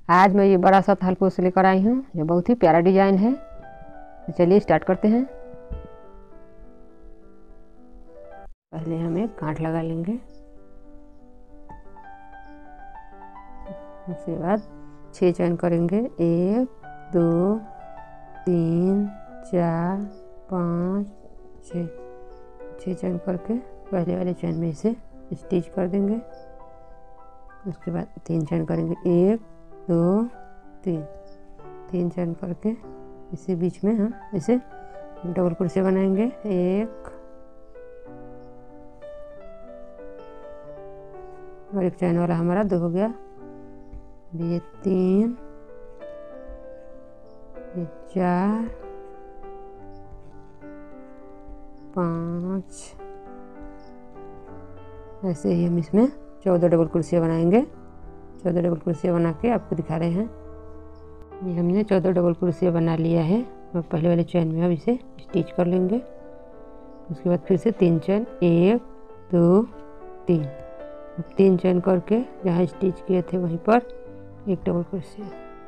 आज मैं ये बड़ा सा थालपोश लेकर आई हूँ जो बहुत ही प्यारा डिजाइन है। तो चलिए स्टार्ट करते हैं। पहले हम एक गांठ लगा लेंगे, उसके बाद 6 चैन करेंगे। 1 2 3 4 5 6 6 चैन करके पहले वाले चैन में इसे स्टिच कर देंगे। उसके बाद 3 चैन करेंगे। 1 2 3 चैन करके इसी बीच में हम इसे डबल क्रोशे बनाएंगे। 1 और एक चैन वाला हमारा 2 हो गया। ये 3 ये 4 5 ऐसे ही हम इसमें 14 डबल क्रोशिया बनाएंगे। 14 डबल क्रोशिया बना के आपको दिखा रहे हैं। ये हमने 14 डबल क्रोशिया बना लिया है और पहले वाले चैन में अब इसे स्टिच कर लेंगे। उसके बाद फिर से 3 चैन। 1 2 3 अब 3 चैन करके जहाँ स्टिच किए थे वहीं पर एक डबल क्रोशिया।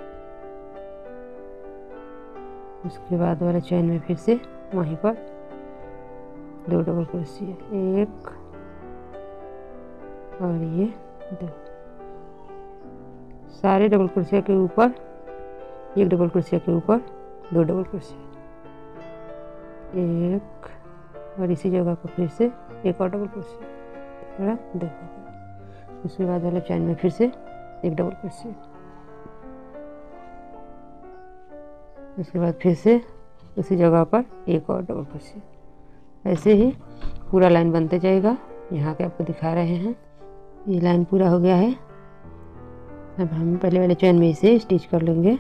उसके बाद वाले चैन में फिर से वहीं पर 2 डबल क्रोशिया। 1 और ये 2। सारे डबल क्रोशिया के ऊपर एक डबल क्रोशिया के ऊपर 2 डबल क्रोशिया। 1 और इसी जगह पर फिर से एक और डबल क्रोशिया। 2। उसके बाद वाले चैन में फिर से एक डबल क्रोशिया। उसके बाद फिर से उसी जगह पर एक और डबल क्रोशिया। ऐसे ही पूरा लाइन बनते जाएगा। यहाँ के आपको दिखा रहे हैं। ये लाइन पूरा हो गया है। अब हम पहले वाले चैन में इसे स्टिच कर लेंगे।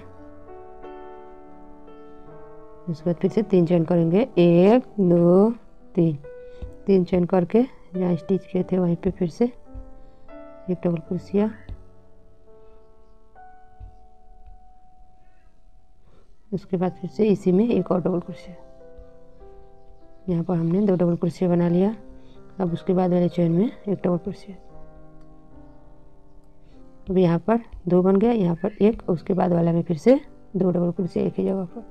उसके बाद फिर से 3 चैन करेंगे। 1 2 3 चैन करके जहाँ स्टिच किए थे वहीं पे फिर से एक डबल क्रोशिया। उसके बाद फिर से इसी में एक और डबल क्रोशिया। यहाँ पर हमने 2 डबल क्रोशिया बना लिया। अब उसके बाद वाले चैन में एक डबल क्रोशिया। अब यहाँ पर 2 बन गया, यहाँ पर 1। उसके बाद वाला में फिर से 2 डबल क्रोशिया एक ही जगह पर।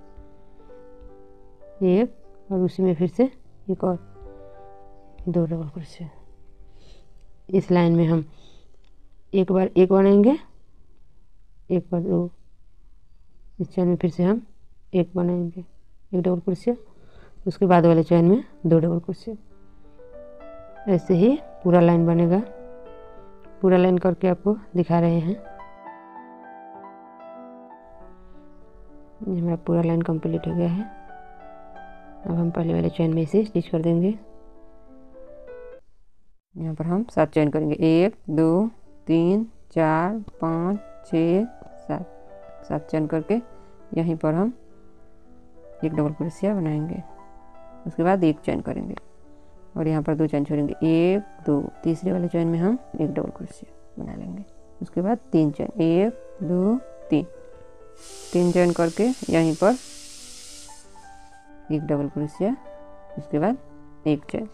1 और उसी में फिर से एक और 2 डबल क्रोशिया। इस लाइन में हम एक बार 1 बनाएंगे, एक बार 2। इस चैन में फिर से हम 1 बनाएंगे, एक डबल क्रोशिया। उसके बाद वाले चैन में 2 डबल क्रोशिया। ऐसे ही पूरा लाइन बनेगा। पूरा लाइन करके आपको दिखा रहे हैं। ये हमारा पूरा लाइन कंप्लीट हो गया है। अब हम पहले वाले चैन में इसे स्टिच कर देंगे। यहाँ पर हम 7 चैन करेंगे। 1 2 3 4 5 6 7 चैन करके यहीं पर हम एक डबल क्रोशिया बनाएंगे। उसके बाद 1 चैन करेंगे और यहाँ पर 2 चैन छोड़ेंगे। 1 2 तीसरे वाले चैन में हम एक डबल क्रोशिया बना लेंगे। उसके बाद 3 चैन। 1 2 3 चैन करके यहीं पर एक डबल क्रोशिया। उसके बाद 1 चैन।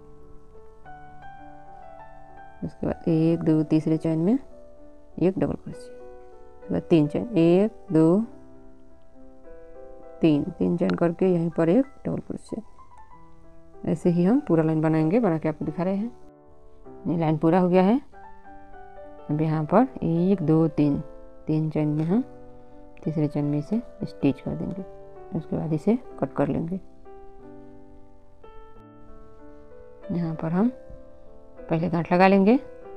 उसके बाद 1 2 तीसरे चैन में एक डबल क्रोशिया। उसके बाद 3 चैन। 1 2 3 चैन करके यहीं पर एक डबल क्रोशिया। ऐसे ही हम पूरा लाइन बनाएंगे, बना के आपको दिखा रहे हैं। ये लाइन पूरा हो गया है। अब यहाँ पर 1 2 3 चैन में हम तीसरे चैन में इसे स्टिच कर देंगे। उसके बाद इसे कट कर लेंगे। यहाँ पर हम पहले गांठ लगा लेंगे।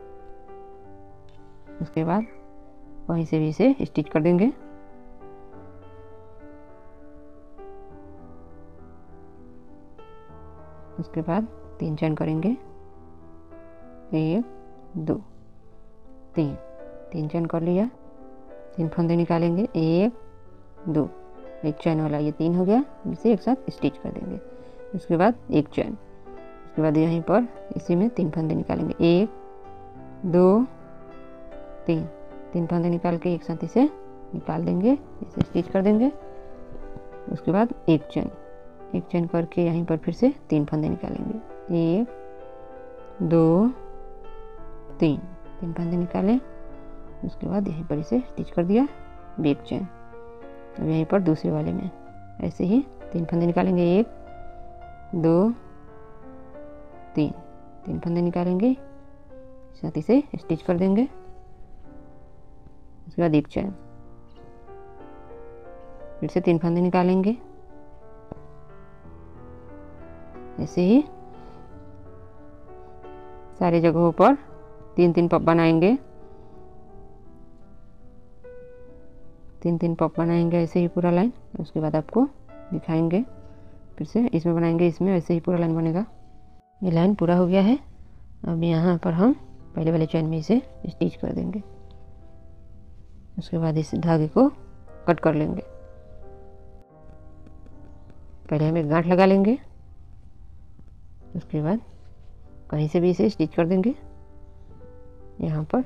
उसके बाद वहीं से भी इसे स्टिच कर देंगे। उसके बाद 3 चैन करेंगे। 1 2 3 चैन कर लिया। 3 फंदे निकालेंगे। 1 2 एक चैन वाला ये 3 हो गया। इसे एक साथ स्टिच कर देंगे। उसके बाद 1 चैन। उसके बाद यहीं पर इसी में 3 फंदे निकालेंगे। 1 2 3 फंदे निकाल के एक साथ इसे निकाल देंगे, इसे स्टिच कर देंगे। उसके बाद 1 चैन करके यहीं पर फिर से 3 फंदे निकालेंगे। 1 2 3 फंदे निकालें। उसके बाद यहीं पर इसे स्टिच कर दिया, बैक चेन। अब यहीं पर दूसरे वाले में ऐसे ही 3 फंदे निकालेंगे, 1 2 3, 3 फंदे निकालेंगे, साथ इसे स्टिच कर देंगे। उसके बाद एक चेन, फिर से 3 फंदे निकालेंगे, ऐसे ही सारी जगहों पर 3-3 पॉप बनाएंगे, 3-3 पॉप बनाएंगे ऐसे ही पूरा लाइन। उसके बाद आपको दिखाएंगे, फिर से इसमें बनाएंगे, इसमें ऐसे ही पूरा लाइन बनेगा। ये लाइन पूरा हो गया है। अब यहाँ पर हम पहले वाले चेन में इसे स्टिच कर देंगे। उसके बाद इस धागे को कट कर लेंगे। पहले हम एक गांठ लगा लेंगे, उसके बाद कहीं से भी इसे स्टिच कर देंगे यहाँ पर।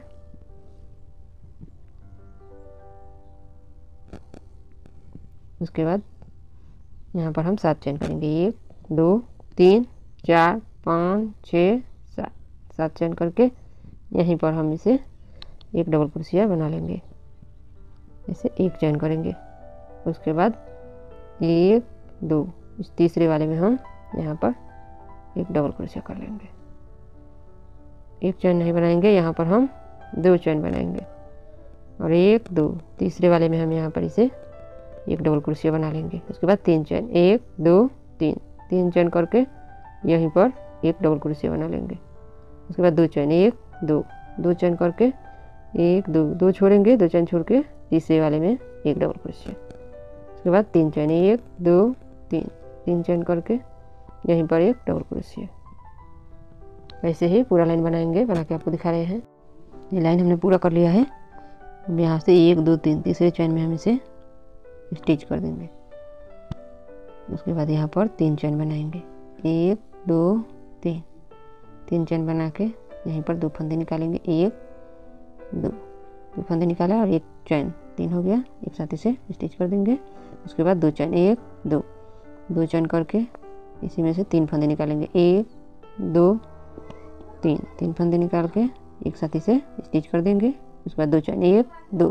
उसके बाद यहाँ पर हम 7 चेन करेंगे, 1 2 3 4 5 6 7, 7 चेन करके यहीं पर हम इसे एक डबल क्रोशिया बना लेंगे। इसे एक चेन करेंगे, उसके बाद 1 2, इस तीसरे वाले में हम यहाँ पर एक डबल क्रोशिया कर लेंगे। एक चेन नहीं बनाएंगे, यहाँ पर हम 2 चेन बनाएंगे, और 1 2, तीसरे वाले में हम यहाँ पर इसे एक डबल क्रोशिया बना लेंगे। उसके बाद 3 चेन, 1 2 3, 3 चेन करके यहीं पर एक डबल क्रोशिया बना लेंगे। उसके बाद 2 चेन, 1 2, 2 चेन करके 1 2, 2 छोड़ेंगे, 2 चेन छोड़ के तीसरे वाले में एक डबल क्रोशिया। उसके बाद 3 चेन, 1 2 3, 3 चेन करके यहीं पर एक डबल क्रोशिया। ऐसे ही पूरा लाइन बनाएंगे, बना के आपको दिखा रहे हैं। ये लाइन हमने पूरा कर लिया है। अब यहाँ से 1 2 3, तीसरे चेन में हम इसे स्टिच कर देंगे। उसके बाद यहाँ पर 3 चेन बनाएंगे, 1 2 3, 3 चेन बना के यहीं पर 2 फंदे निकालेंगे, 1 2, 2 फंदे निकाला और एक चेन, 3 हो गया। एक साथ इसे स्टिच कर देंगे। उसके बाद 2 चेन, 1 2, 2 चेन करके इसी में से 3 फंदे निकालेंगे, 1 2 3, 3 फंदे निकाल के एक साथ इसे स्टिच कर देंगे। उसके बाद 2 चेन, 1 2,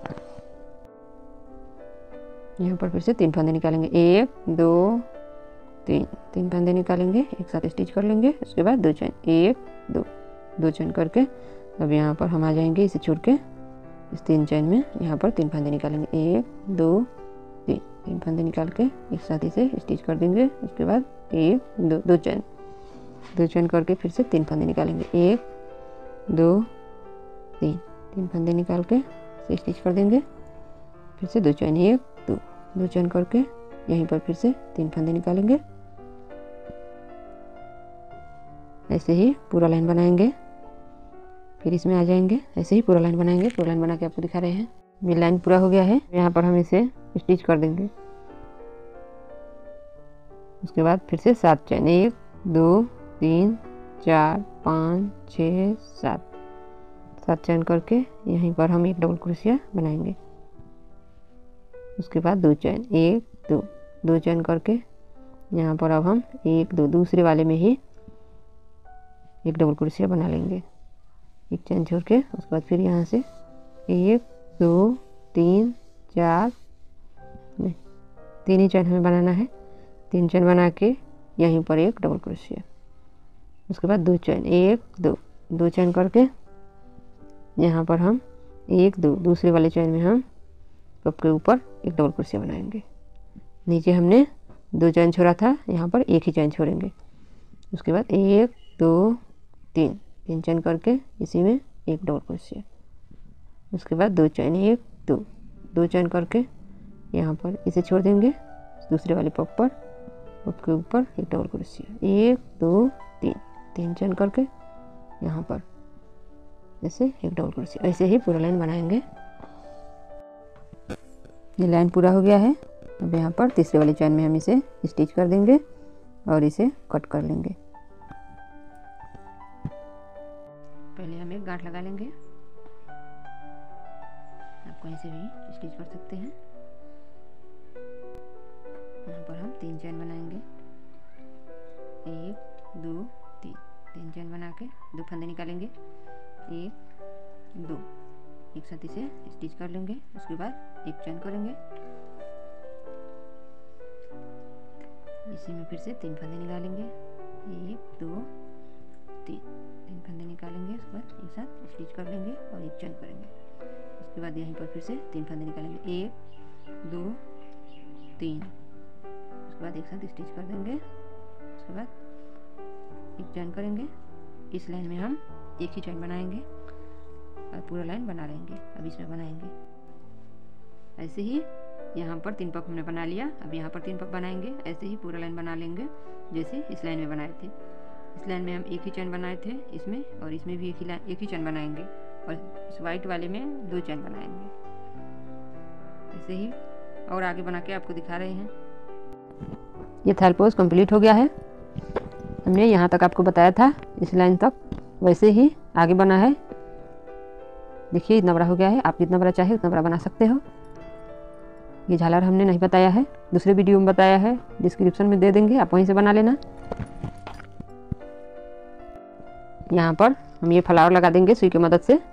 यहाँ पर फिर से 3 फंदे निकालेंगे, 1 2 3, 3 फंदे निकालेंगे, एक साथ स्टिच कर लेंगे। उसके बाद 2 चेन, 1 2, 2 चेन करके अब यहाँ पर हम आ जाएंगे, इसे छोड़ के इस 3 चेन में यहाँ पर 3 फंदे निकालेंगे, 1 2 3, 3 फंदे निकाल के एक साथ इसे स्टिच कर देंगे। उसके बाद 1 2, 2 चेन, 2 चेन करके फिर से 3 फंदे निकालेंगे, 1 2 3, 3 फंदे निकाल के इसे स्टिच कर देंगे। फिर से 2 चेन, 1 2, 2 चेन करके यहीं पर फिर से 3 फंदे निकालेंगे। ऐसे ही पूरा लाइन बनाएंगे, फिर इसमें आ जाएंगे, ऐसे ही पूरा लाइन बनाएंगे। पूरा लाइन बना के आपको दिखा रहे हैं। ये लाइन पूरा हो गया है। यहाँ पर हम इसे स्टिच कर देंगे। उसके बाद फिर से 7 चेन, 1 2 3 4 5 6 7, 7 चेन करके यहीं पर हम एक डबल क्रोशिया बनाएंगे। उसके बाद 2 चेन, 1 2, 2 चेन करके यहाँ पर अब हम 1 2, दूसरे वाले में ही एक डबल क्रोशिया बना लेंगे, एक चेन छोड़ के। उसके बाद फिर यहाँ से 1 2 3 4, नहीं 3 ही चेन हमें बनाना है। 3 चेन बना के यहीं पर एक डबल क्रोशिया। उसके बाद 2 चेन, 1 2, 2 चेन करके यहाँ पर हम 1 2, दूसरे वाले चेन में हम कप के ऊपर एक डबल क्रोशिया बनाएंगे। नीचे हमने 2 चेन छोड़ा था, यहाँ पर एक ही चेन छोड़ेंगे। उसके बाद 1 2 3, 3 चेन करके इसी में एक डबल क्रोशिया। उसके बाद 2 चेन, 1 2, 2 चेन करके यहाँ पर इसे छोड़ देंगे, दूसरे वाले पग पर, पग के ऊपर एक डबल क्रोशिया, 1 2 3, 3 चेन करके यहाँ पर ऐसे एक डबल क्रोशिया। ऐसे ही पूरा लाइन बनाएंगे। ये लाइन पूरा हो गया है। अब यहाँ पर तीसरे वाले चेन में हम इसे स्टिच कर देंगे और इसे कट कर लेंगे। पहले हम एक गांठ लगा लेंगे, आप कहीं से भी स्टिच कर सकते हैं। यहाँ पर हम 3 चेन बनाएंगे, 1 2 3, 3 चेन बना के 2 फंदे निकालेंगे, 1 2, एक साथ इसे स्टिच कर लेंगे। उसके बाद एक चेन करेंगे, इसी में फिर से 3 फंदे निकालेंगे, 1 2 3 फंदे निकालेंगे। उसके बाद एक साथ स्टिच कर लेंगे और एक चेन करेंगे। उसके बाद यहीं पर फिर से 3 फंदे निकालेंगे, 1 2 3। उसके बाद एक साथ स्टिच कर देंगे। उसके बाद एक चेन करेंगे। इस लाइन में हम एक ही चेन बनाएंगे और पूरा लाइन बना लेंगे। अब इसमें बनाएंगे ऐसे ही, यहाँ पर 3 पफ हमने बना लिया। अब यहाँ पर 3 पफ बनाएंगे, ऐसे ही पूरा लाइन बना लेंगे जैसे इस लाइन में बनाए थे। इस लाइन में हम एक ही चेन बनाए थे इसमें, और इसमें भी एक ही चेन बनाएंगे, और इस वाइट वाले में 2 चेन बनाएंगे। ऐसे ही और आगे बना के आपको दिखा रहे हैं। ये थर्ड पोज कंप्लीट हो गया है। हमने यहाँ तक आपको बताया था, इस लाइन तक, वैसे ही आगे बना है। देखिए इतना बड़ा हो गया है, आप जितना बड़ा चाहे उतना बड़ा बना सकते हो। ये झालर हमने नहीं बताया है, दूसरे वीडियो में बताया है, डिस्क्रिप्शन में दे देंगे, आप वहीं से बना लेना। यहाँ पर हम ये फ्लावर लगा देंगे सुई की मदद से।